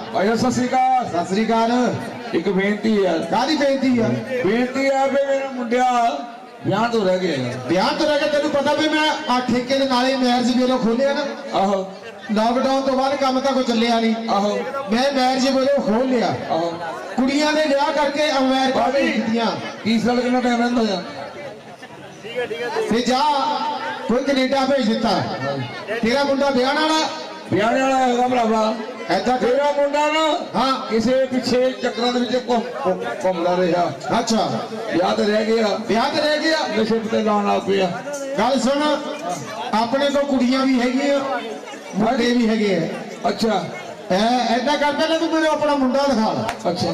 भाई सत श्री अकाल। सत श्री अकाल। एक बेनती है। कादी बेनती है? बेनती है भी मेरा मुंडिया ब्याह तो रह गया। ब्याह तो रह गया। तेन पता भी मैं ठेके के नाले मैरिज ब्यूरो खोलिया ना। आहो। लॉकडाउन तो बाद काम तो कोई चलिया नहीं। आहो। मैं मैरिज ब्यूरो खोल लिया। आहो। कुड़ियां ने ब्याह करके अमेरिका भेज दित्तियां। 30 साल कितना टाइम रहंदा है? ते जा कोई कनेडा भेज दिता। तेरा मुंडा ब्याह वाला है भरावा। ऐसा तेरा मुंडा ना हाँ किसी पिछे चक्कर घूमदा रहा। अच्छा ब्याह तो रह गया। ब्याह तो रह गया। नशे ते लाउण लग पिया। गल सुन अपने को कुड़ियां भी हैगियां मुंडे भी हैगे। अच्छा ऐसा कर पहले तू मेरे अपना मुंडा दिखा। अच्छा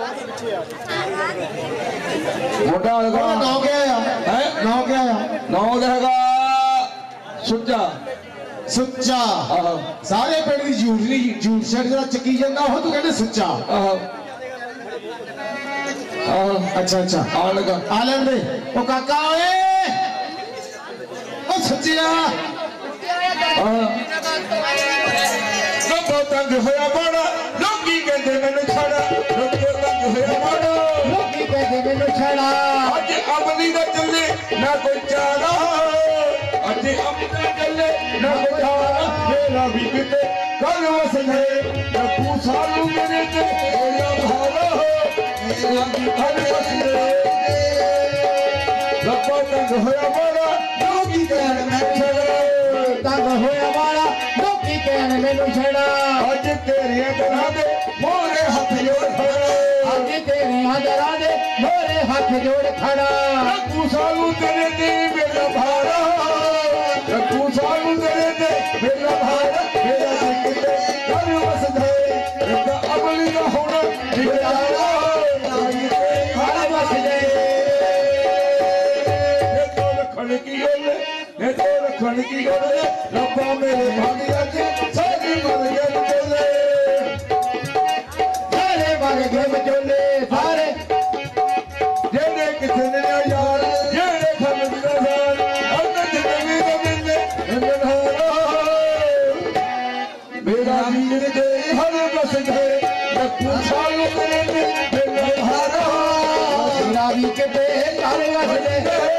मुंडा नौ क्या है? नौ क्या है? नौ रहेगा सुच्चा। सुच्चा सारे पिंड की झूठ नहीं झूठ छड़ जरा चकी जाता हो तू कहने सुच्चा। अच्छा अच्छा आ लगा आ लेन दे। ओ काका ओए ओ सच्चिया लोगों तंग होया बड़ा लोकी कहते मैनू छड़ा। लोगों तंग होया बड़ा लोकी कहते मैनू छड़ा। अज अमली दा चले ना कोई चारा। अज अमली चले ना कोई चारा। मेरा भी किते कल वसने तू सालू मेरे ते होया भारा। मेरा भी कल वसने लोगों तंग होया बड़ा लोकी कहते मैनू छड़ा। तंग होया बड़ा लोकी कहते मैनू छड़ा। अज तेरे दरा दे मोरे हाथ जोड़ खड़ा। अज तेरे दरा दे मोरे हाथ जोड़ खड़ा। तू सालू तेरे ते मेरा भारा। तू सालू तेरे ते मेरा भारा। मेरा दिल कर वसदे एक अमली का होना निराला। घर वसदे ये तो रखण की गल ये तो रखण की गल रब्बा मेरे भागिया के सारी मर गए बोले। सारे मर गए बचोले सारे जेड़े कितने यार जेड़े खल दिदार अनंत देवी दे मिले नहारा। मेरा वीर दे हर बस गए तू सालू तेरे ते मेरा भारा। मेरा भी किते घर वसदे।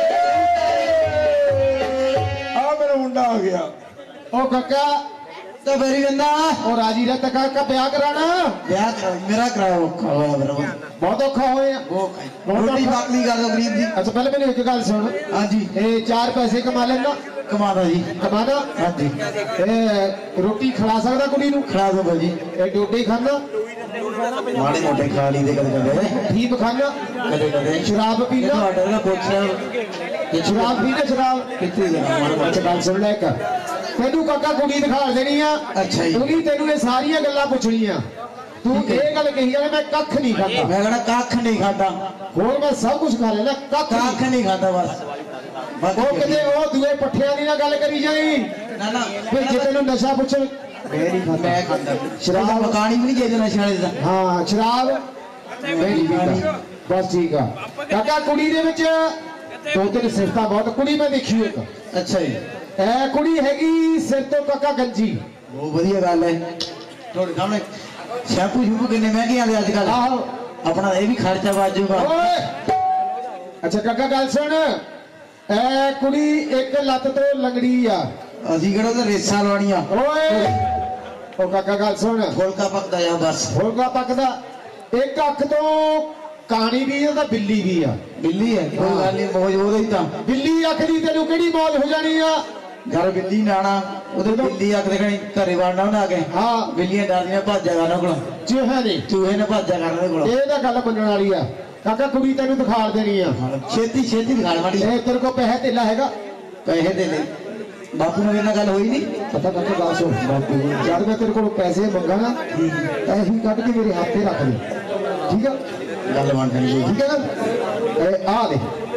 आ मेरा मुंडा आ गया। ओ काका तो मेरी बंदा और राजी रहता काका ब्याह कराना। ब्याह मेरा कराओ खाओ बराबर बहुत औखा होए वो रोटी बाकली कर दो गरीब दी। अच्छा पहले मैंने एक गल सुन। हाँ जी ए 4 पैसे कमा लेना। कमादा जी कमाना। हाँ जी ए रोटी खिला सकदा कुड़ी नू? खिला दो भाजी। ए डोडी खाना माड़े मोटे खा ली दे कदे कदे ठीक खाना कदे कदे शराब पीना। ऑर्डर का पूछा ये शराब पीना शराब कितने देना अच्छा गल सुन ले। तेनू काका कुड़ी दिखा देनी आ। अच्छा जी क्योंकि तेनू ये सारियां गल्लां पुछणियां। तू ये गल कही है मैं कख नहीं खाता। मैं कहना कख नहीं खाता होर मैं सब कुछ खा लेना कख नहीं खाता बस। वो किते वो दुए पट्ठियां दी ना गल करी जाई ना ना फिर जे तेनू नशा पुछे मैं खाता शराब मकानी भी नहीं चाहिए नशा वाले दा। हाँ शराब मैं नहीं पीता बस ठीक है। काका कुड़ी दे विच दो तीन सिफतां बहुत कुड़ी मैं देखी एक। अच्छा जी ए कुड़ी हैगी सिर तो काका गंजी। बहुत बढ़िया गल है। थोड़े सामने शैम्पू शूपू कितने महंगे आते अजकल। आहो अपना ये भी खर्चा बाजूगा। अच्छा काका गल सुन ए कुड़ी एक लत तो लंगड़ी आ। असी किहड़ा तो रेसा लवाणियां। ओए ओ काका गल सुन फुलका पकदा जा बस। फुलका पकदा एक अख तो कानी भी है बिल्ली भी आ। बिल्ली है कोई गल नहीं मौज हो रही था। बिल्ली अख दी तेनू केड़ी मौज हो जानी आ? घर बिल्ली ने आना उधर बिल्ली अख देखनी घरे वड़ना उन्हें आके। हाँ बिल्लियां डरदियां भज्जा करना कोल चूहे ने चूहे ने भज्जा करने कोल। ये तो गल मनण वाली आ काका कुड़ी तेनू दिखा देनी आ। छेती छेती दिखा माड़ी। तेरे को पैसा तेला हैगा? पैसे दे ले बापू ने मेरे गल हुई नहीं पता काका गल सुन बापू जब मैं तेरे को पैसे मंगा ना पैसे कट के मेरे हाथ पे रख ले ठीक है गल बन जानी ठीक है ना। आ ले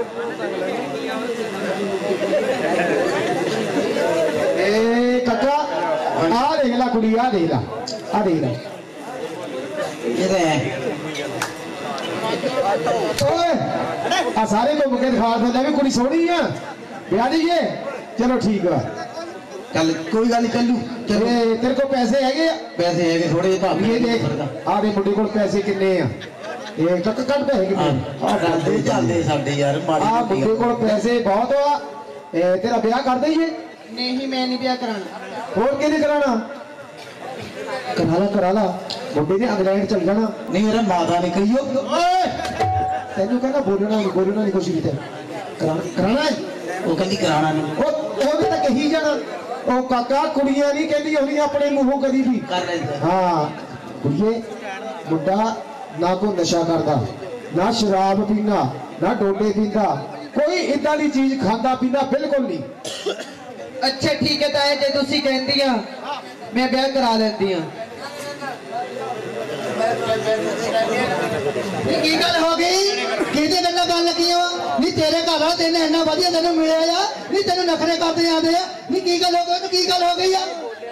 ए काका आ देख ला कुड़ी आ देख ला आ देख ला ये तो है। ओए आ सारे को मुके दिखा दे भी कुड़ी सोहनी है ब्याह दीजिए चलो ठीक है। ਚੱਲ ਕੋਈ ਗੱਲ ਨੀ, ਚੱਲੂ ਚਲੋ। ਇਹ ਤੇਰੇ ਕੋਲ ਪੈਸੇ ਹੈਗੇ ਆ? ਪੈਸੇ ਹੈਗੇ ਥੋੜੇ ਜਿਹੇ ਭਾਵੇਂ ਇਹ ਦੇਖ ਆਦੇ ਮੁੰਡੇ ਕੋਲ ਪੈਸੇ ਕਿੰਨੇ ਆ? ਇਹ ਕੱਟ ਕੱਟ ਪੈਸੇ ਕਿੰਨੇ ਚੱਲਦੇ ਸਾਡੇ ਯਾਰ ਮਾੜੀ ਆ ਮੁੰਡੇ ਕੋਲ ਪੈਸੇ ਬਹੁਤ ਆ। ਇਹ ਤੇਰਾ ਵਿਆਹ ਕਰ ਦਈਏ? नहीं मैं नहीं ब्याह कराना। ਹੋਰ ਕਿਹਨੇ ਕਰਾਣਾ? ਕਰਾ ਲਾ ਮੁੰਡੇ ਨੇ ਇੰਗਲੈਂਡ ਚੱਲ ਜਾਣਾ। ਨਹੀਂ ਮੇਰਾ ਮਾਤਾ ਨੇ ਕਹੀਓ ਓਏ ਤੈਨੂੰ ਕਹਿੰਦਾ ਬੋਲਣਾ ਨਹੀਂ ਕੁਛ ਵੀ ਤੇ ਕਰਾਣਾ ਹੈ। ਉਹ ਕਹਿੰਦੀ ਕਰਾਣਾ ਨਹੀਂ। ਉਹਨੇ ਤਾਂ ਕਹੀ ਜਾਣਾ। ਉਹ ਕਾਕਾ ਕੁੜੀਆਂ ਨਹੀਂ ਕਹਿੰਦੀ ਹੋਣੀ ਆਪਣੇ ਮੂੰਹੋਂ ਕਦੀ ਵੀ। ਕਰ ਲੈਂਦਾ ਹਾਂ ਕੁੜੀਏ ਮੁੰਡਾ ਨਾ ਕੋਈ ਨਸ਼ਾ ਕਰਦਾ, ਨਾ ਸ਼ਰਾਬ ਪੀਂਦਾ, ਨਾ ਡੋਡੇ ਪੀਂਦਾ, ਕੋਈ ਇਦਾਂ ਦੀ ਚੀਜ਼ ਖਾਂਦਾ ਪੀਂਦਾ ਬਿਲਕੁਲ ਨਹੀਂ। अच्छा ठीक है ताया जे तुसी कहंदी आ मैं ब्याह करा लेंदी आ। की गल हो गई? किहदे गल्लां गल लगियां वा? नी तेरे घर वाला तेने इन्ना वधिया तेनू मिलिया आ, नी तेनू नखरे करदे आंदे आ। नी की गल हो गई? की गल हो गई आ?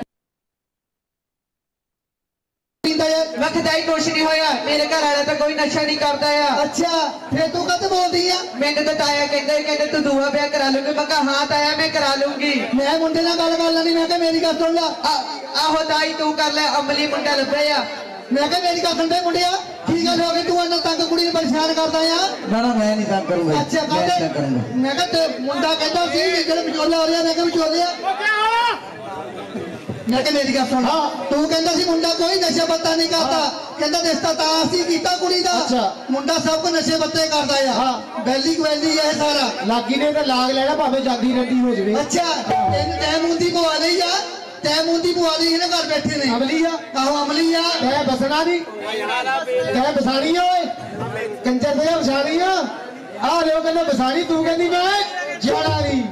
वखदाई कुछ नहीं होया, मेरे घर वाला तो कोई नशा नहीं करता है। अच्छा फिर तू कद बोलदी आ? मैंने तो ताया कहते तू दूआ ब्याह करा लूंगी। मैं कहा हाँ ताया मैं करा लूंगी। मैं मुंडे नाल गल कर लैनी। मैं कहा मेरी गल सुन ला। आहो ताई तू कर ले, अमली मुंडा लभे आ। मैं कहा मेरी गल सुन दे मुंडिया, की गल हो गई? तू इन्ना तंग कुड़ी नूं परेशान करदा आ। ना ना मैं नहीं तंग करूंगा। अच्छा मैं नहीं तंग करूंगा। मैं कहा मुंडा कहता सी जेड़ा विचोला हो रहा, मैं कहा विचोले मैं कहा मेरी गल सुन। तू कहता सी मुंडा कोई नशा पत्ता नहीं करता, कहता रिश्ता तां असीं कीता कुड़ी दा। अच्छा। मुंडा सब कुछ नशे पत्ते करदा आ। बैली गवैली है सारा। लागी ने तो लाग लेना भाਵੇਂ ਜਾਂਦੀ ਰਹਿੰਦੀ ਹੋ ਜਵੇ। अच्छा तेन तै मुंदी पवा ली आ, तै मुंदी पवा ली ने घर बैठे ने। अमली आ। आहो अमली आ। तै बसना नहीं, तै बसानी आ। ओए कंजर ते बसानी आ। आ लोग कहंदे बसानी, तू कहंदी मैं जाना नहीं।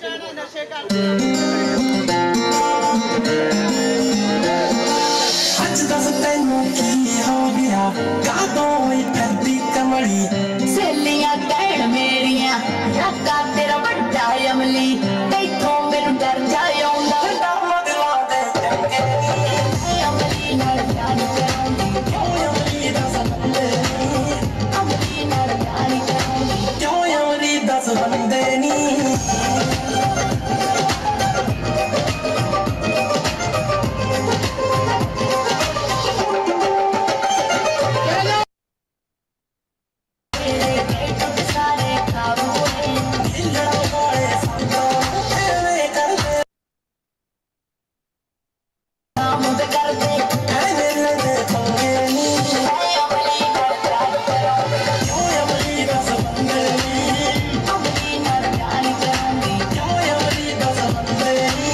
ਅੱਜ ਦੱਸ ਤੈਨੂੰ ਕੀ ਹੋ ਗਿਆ, ਕਾਦੋਂ ਹੋਈ ਫਿਰਦੀ ਕਮਲੀ। ਸਹੇਲੀਆਂ ਕਹਿਣ ਮੇਰੀਆਂ ਕਾਕਾ ਤੇਰਾ ਵੱਡਾ ਅਮਲੀ, ਤੈਥੋਂ ਮੈਨੂੰ ਡਰ ਜਾਏ ਆਉਂਦਾ। ਮਗਲਾਂ ਦੇ ਚੰਗੇ ਅਮਲੀ ਨਾਲ ਪਿਆਰ ਕਰਾਂਗੀ, ਕਿਉਂ ਅਮਲੀ ਦੱਸ ਬੰਦੇ ਨੀ, ਅਮਲੀ ਨਾਲ ਪਿਆਰ ਕਰਾਂਗੀ। ਕਿਉਂ ਅਮਲੀ ਦੱਸ ਬੰਦੇ ਨੀ। ਸਾਰੇ ਖਾਬ ਹੋਏ ਹਿੱਲਣ ਵਾਲੇ ਸੰਗੋਂ ਐਵੇਂ ਕਰਦੇ, ਨਾਮ ਤੇ ਕਰਦੇ। ਐਵੇਂ ਲੈਂਦੇ ਪੰਗੇ ਨੀ। ਅਮਲੀ ਨਾਲ ਪਿਆਰ ਕਰਾਂਗੀ, ਕਿਉਂ ਅਮਲੀ ਦੱਸ ਬੰਦੇ ਨੀ, ਅਮਲੀ ਨਾਲ ਪਿਆਰ ਕਰਾਂਗੀ। ਕਿਉਂ ਅਮਲੀ ਦੱਸ ਬੰਦੇ ਨੀ।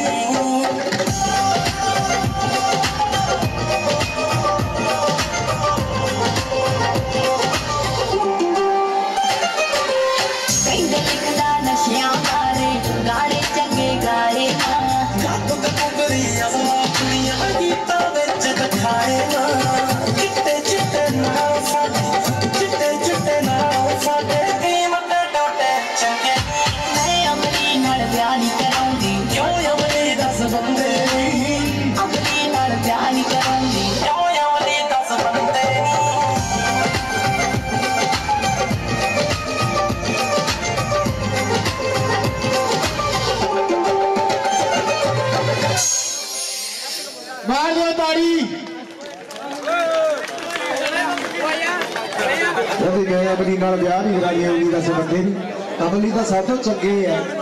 ਕਹਿੰਦੇ ਲਿਖਦਾ ਨਸ਼ਿਆਂ ਬਾਰੇ ਗਾਣੇ ਚੰਗੇ ਗਾਏ ਨਾ। ਗੱਪ ਗੱਪਰੀ ਅਸਲਾ ਕੁੜੀਆਂ ਗੀਤਾਂ ਵਿੱਚ ਦਿਖਾਏ ਨਾ। ਚਿੱਟੇ ਚਿੱਟੇ ਨਾਲ ਸਾਡੇ, ਚਿੱਟੇ ਚਿੱਟੇ ਨਾਲ ਸਾਡੇ ਕੀਮਤ ਟੋਟੇ ਚੰਗੇ। ਮੈਂ ਅਮਲੀ ਨਾਲ ਪਿਆਰ ਕਰਾਂਗੀ, ਕਿਉਂ ਅਮਲੀ ਦੱਸ ਬੰਦੇ ਨੀ, ਅਮਲੀ ਨਾਲ ਪਿਆਰ ਕਰਾਂਗੀ। ਕਿਉਂ ਅਮਲੀ ਦੱਸ ਬੰਦੇ ਨੀ। ਮਾਰ ਦਿਓ ਤਾੜੀ। ਉਹਦੀ ਮੈਂ ਅਮਲੀ ਨਾਲ ਵਿਆਹ ਨਹੀਂ ਕਰਾਈ, ਅਮਲੀ ਦਾ ਬੰਦੇ ਨਹੀਂ। ਅਮਲੀ ਤਾਂ ਸਭ ਤੋਂ ਚੰਗੇ ਆ।